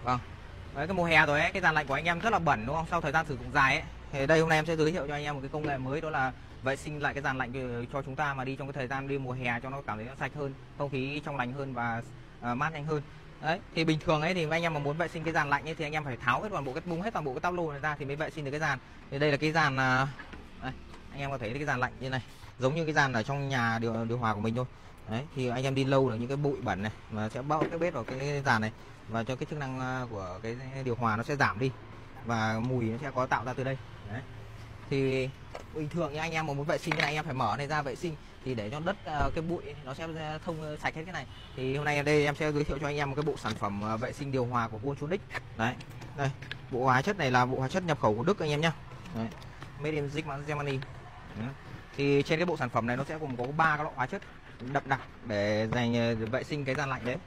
Vâng. Đấy, cái mùa hè rồi ấy, cái dàn lạnh của anh em rất là bẩn đúng không? Sau thời gian sử dụng dài ấy. Thì đây hôm nay em sẽ giới thiệu cho anh em một cái công nghệ mới, đó là vệ sinh lại cái dàn lạnh cho chúng ta mà đi trong cái thời gian đi mùa hè cho nó cảm thấy nó sạch hơn, không khí trong lành hơn và mát nhanh hơn. Đấy, thì bình thường ấy thì anh em mà muốn vệ sinh cái dàn lạnh ấy thì anh em phải tháo hết toàn bộ bung hết toàn bộ cái táp lô này ra thì mới vệ sinh được cái dàn. Thì đây là cái dàn đây, anh em có thấy cái dàn lạnh như này, giống như cái dàn ở trong nhà điều hòa của mình thôi. Đấy, thì anh em đi lâu là những cái bụi bẩn này mà sẽ bao cái bết vào cái dàn này và cho cái chức năng của cái điều hòa nó sẽ giảm đi và mùi nó sẽ có tạo ra từ đây. Đấy. Thì bình thường như anh em mà muốn vệ sinh cái này anh em phải mở này ra vệ sinh thì để cho đất cái bụi nó sẽ thông sạch hết cái này. Thì hôm nay ở đây em sẽ giới thiệu cho anh em một cái bộ sản phẩm vệ sinh điều hòa của Voltronic. Đấy. Đây, bộ hóa chất này là bộ hóa chất nhập khẩu của Đức anh em nhé. Made in Germany. Đấy. Thì trên cái bộ sản phẩm này nó sẽ gồm có 3 cái loại hóa chất đậm đặc để dành vệ sinh cái dàn lạnh đấy.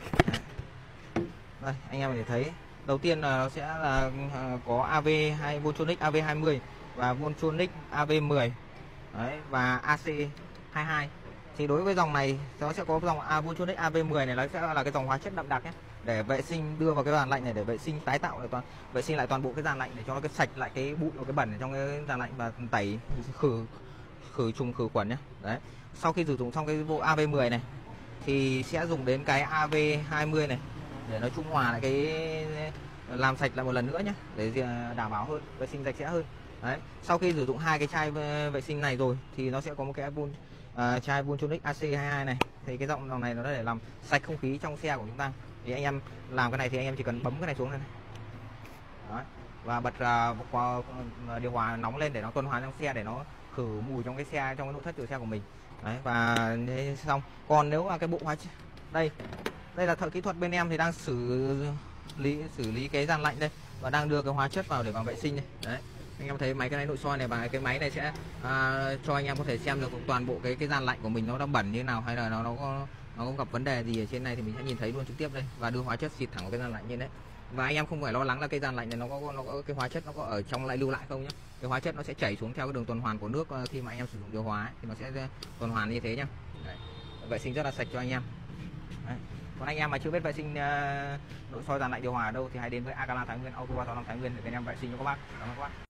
Đây, anh em có thể thấy đầu tiên là nó sẽ là có AV2 Voltronic AV20 và Voltronic AV10 đấy, và AC22. Thì đối với dòng này nó sẽ có dòng Voltronic AV10 này, nó sẽ là cái dòng hóa chất đậm đặc nhé, để vệ sinh đưa vào cái dàn lạnh này, để vệ sinh tái tạo lại vệ sinh lại toàn bộ cái dàn lạnh để cho nó cái sạch lại cái bụi và cái bẩn ở trong cái dàn lạnh và tẩy khử trùng khử khuẩn nhé. Đấy, sau khi sử dụng xong cái bộ AV10 này thì sẽ dùng đến cái AV20 này để nó trung hòa lại cái, làm sạch lại một lần nữa nhé, để đảm bảo hơn, vệ sinh sạch sẽ hơn. Đấy, sau khi sử dụng hai cái chai vệ sinh này rồi thì nó sẽ có một cái chai Voltronic AC22 này. Thì cái dòng này nó để làm sạch không khí trong xe của chúng ta. Thì anh em làm cái này thì anh em chỉ cần bấm cái này xuống này. Đấy, và bật điều hòa nóng lên để nó tuần hoàn trong xe, để nó khử mùi trong cái xe, trong cái nội thất của xe của mình. Đấy, và thế xong. Còn nếu mà cái bộ hóa đây là thợ kỹ thuật bên em thì đang xử lý cái dàn lạnh đây và đang đưa cái hóa chất vào để vào vệ sinh đây. Đấy, anh em thấy máy cái này nội soi này, và cái máy này sẽ cho anh em có thể xem được toàn bộ cái dàn lạnh của mình nó đang bẩn như nào, hay là nó có gặp vấn đề gì ở trên này thì mình sẽ nhìn thấy luôn trực tiếp đây, và đưa hóa chất xịt thẳng vào cái dàn lạnh như đấy. Và anh em không phải lo lắng là cái dàn lạnh này nó có cái hóa chất nó có ở trong lại lưu lại không nhé. Cái hóa chất nó sẽ chảy xuống theo cái đường tuần hoàn của nước khi mà anh em sử dụng điều hòa ấy, thì nó sẽ tuần hoàn như thế nhá. Đấy, vệ sinh rất là sạch cho anh em. Đấy. Còn anh em mà chưa biết vệ sinh nội soi dàn lạnh điều hòa ở đâu thì hãy đến với Akala Thái Nguyên, Auto 365 Thái Nguyên để anh em vệ sinh cho các bác. Cảm ơn các bác.